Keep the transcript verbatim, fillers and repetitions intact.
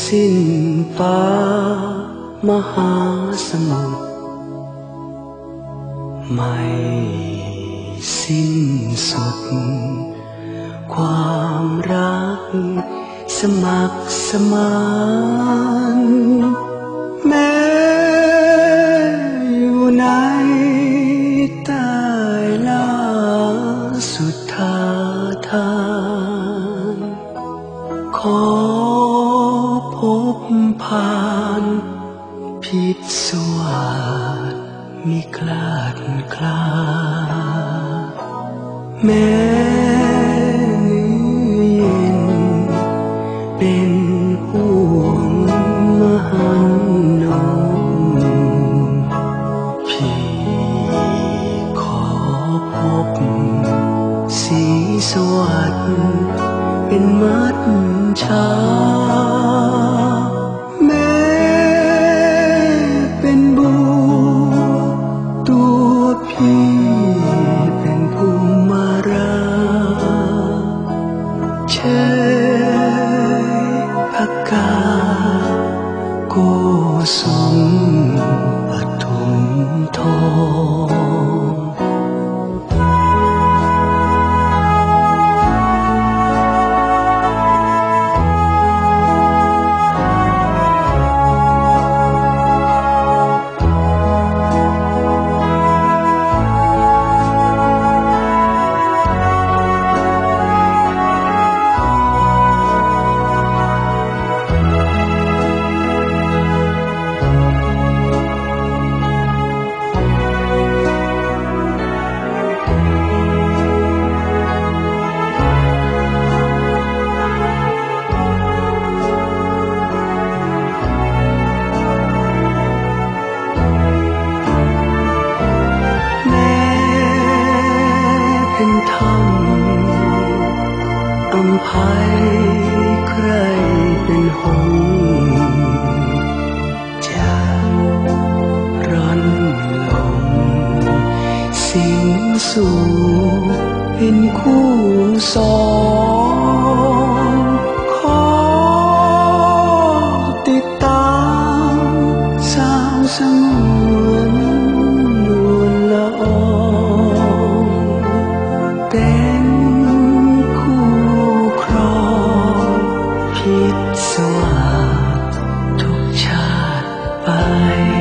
สิ้นฟ้ามหาสมุทรไม่สิ้นสุดความรักสมัครสมานแม้อยู่ในใต้ล่าสุดทาทานขอพบผ่านพิษสวาสมิคลาดคลาแม้เนื้อเย็นเป็นห่วงมหันนมพี่ขอพบสีสวัสดิ์เป็นมัดชาแม้เป็นบัวตัวพี่เป็นภูมาราเชยพักกาโกสมปทุมทองเป็นธรรมอำภัยใครเป็นหงจากร่อนลมสิ่งสูงเป็นคู่สองขอติดตามสาวสงวนนวลละอองเป็นคู่ครองพิษสวาสทุกชาติไป